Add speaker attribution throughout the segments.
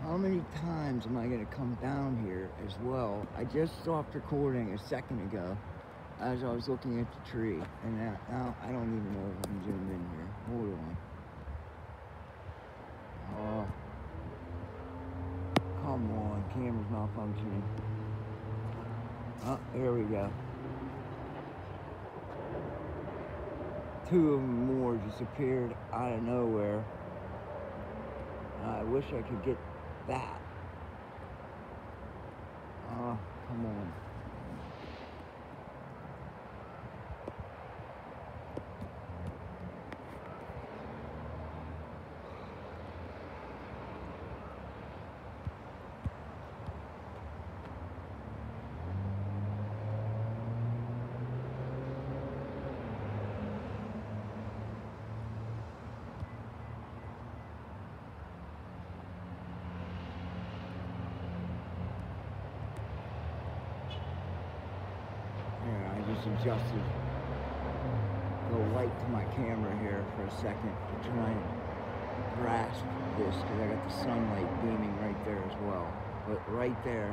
Speaker 1: how many times am I going to come down here as well? I just stopped recording a second ago as I was looking at the tree, and now I don't even know if I can zoom in here. Hold on. Oh, come on, camera's not functioning. Oh, here we go. Two of them more just appeared out of nowhere. I wish I could get that. Oh, come on. I just adjusted the light to my camera here for a second to try and grasp this, because I got the sunlight beaming right there as well. But right there,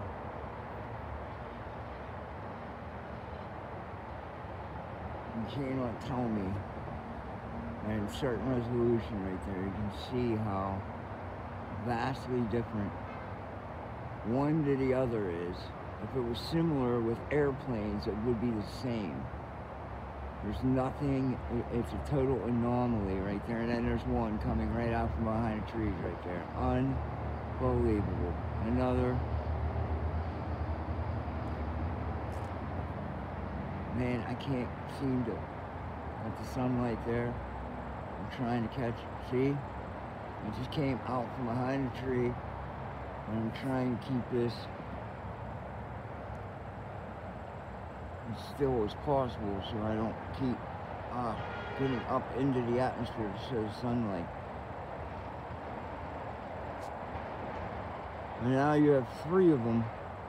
Speaker 1: you cannot tell me, and certain resolution right there, you can see how vastly different one to the other is. If it was similar with airplanes, it would be the same. There's nothing, it's a total anomaly right there. And then there's one coming right out from behind the trees right there. Unbelievable. Another. Man, I can't seem to, at the sunlight there, I'm trying to catch, see? It just came out from behind the tree, and I'm trying to keep this as still as possible so I don't keep getting up into the atmosphere to show sunlight. And now you have three of them.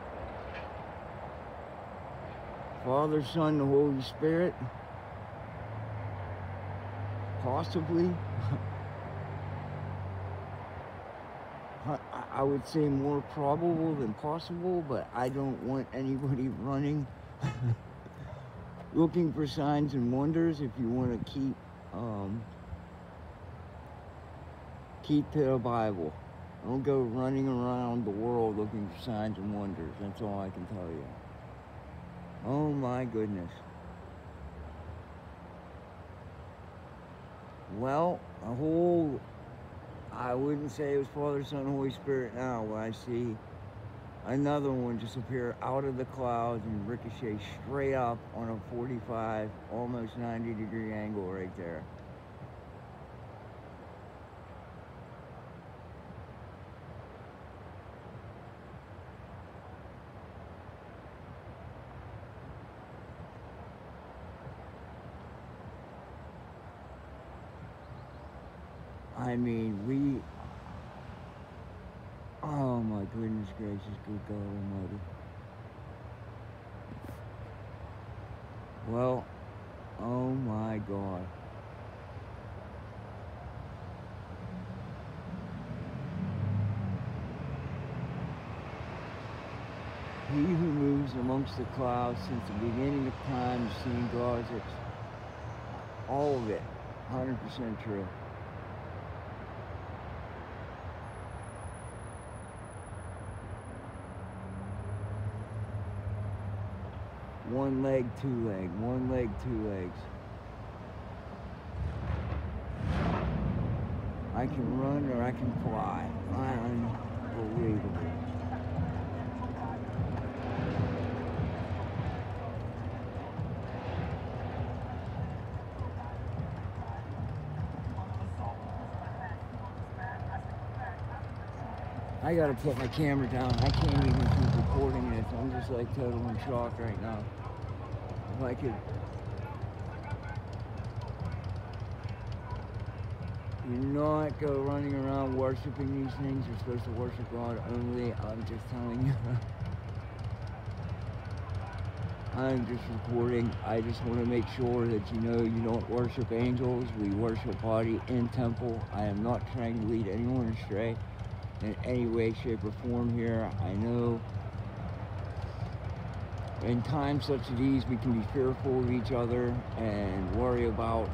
Speaker 1: Father, Son, the Holy Spirit. Possibly. I would say more probable than possible, but I don't want anybody running looking for signs and wonders. If you want to keep to the Bible. Don't go running around the world looking for signs and wonders. That's all I can tell you. Oh my goodness. Well, I wouldn't say it was Father, Son, Holy Spirit now, when I see another one just appear out of the clouds and ricochet straight up on a 45, almost 90-degree angle right there. I mean, oh my goodness gracious, good God Almighty. Well, oh my God. He who moves amongst the clouds since the beginning of time has seen God's, all of it, 100% true. One leg, two leg, one leg, two legs. I can run or I can fly. Unbelievable. I gotta put my camera down. I can't even keep recording this. I'm just like total in shock right now. If I could. Do not go running around worshiping these things. You're supposed to worship God only. I'm just telling you. I'm just recording. I just want to make sure that you know you don't worship angels. We worship body in temple. I am not trying to lead anyone astray. in any way, shape, or form here. I know in times such as these, we can be fearful of each other and worry about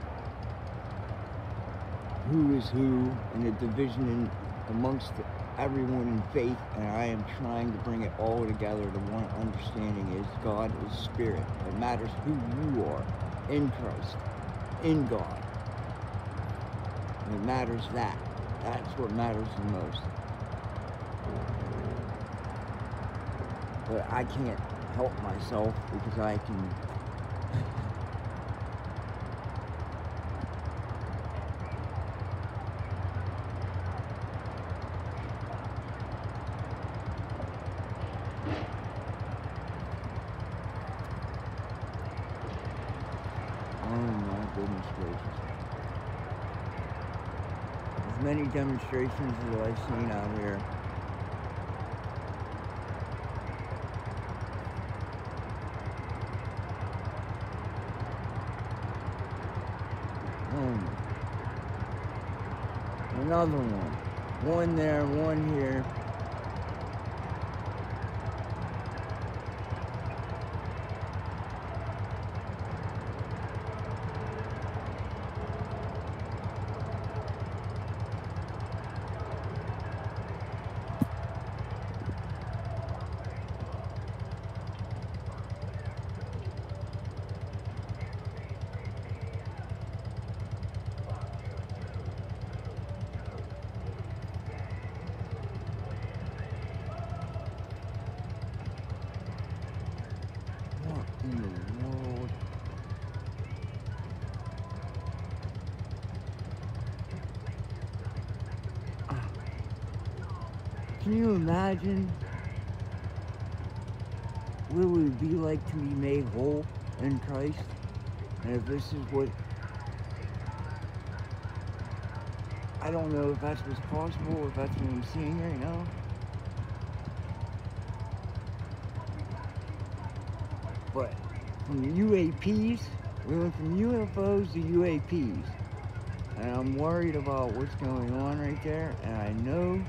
Speaker 1: who is who and the division amongst everyone in faith, and I am trying to bring it all together to one understanding is God is spirit. It matters who you are in Christ, in God. It matters that. That's what matters the most. But I can't help myself because I can oh my goodness gracious. As many demonstrations as I've seen out here. Another one. One there, one here. In the world. Can you imagine what it would be like to be made whole in Christ? And if this is what, I don't know if that's what's possible, if that's what I'm seeing right now. But from the UAPs, we went from UFOs to UAPs. And I'm worried about what's going on right there. And I know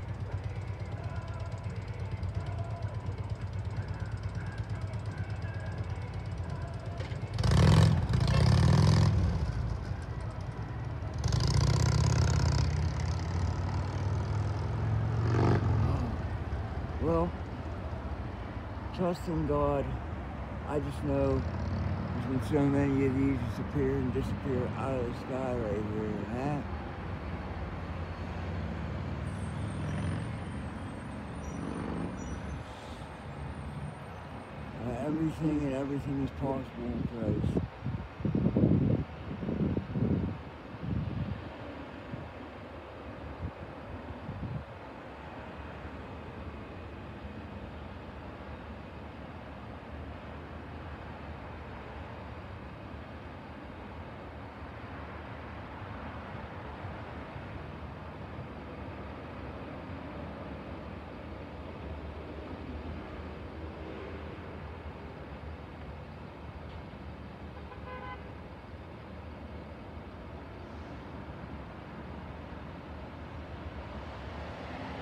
Speaker 1: well, trust in God. I just know there's been so many of these disappear and disappear out of the sky right here. And that, everything and everything is possible in Christ.